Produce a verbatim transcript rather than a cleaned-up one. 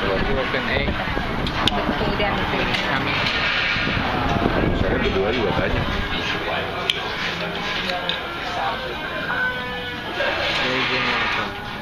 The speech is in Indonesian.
open egg. Betul dan betul. Kami Saya berdua juga banyak. Virgin water.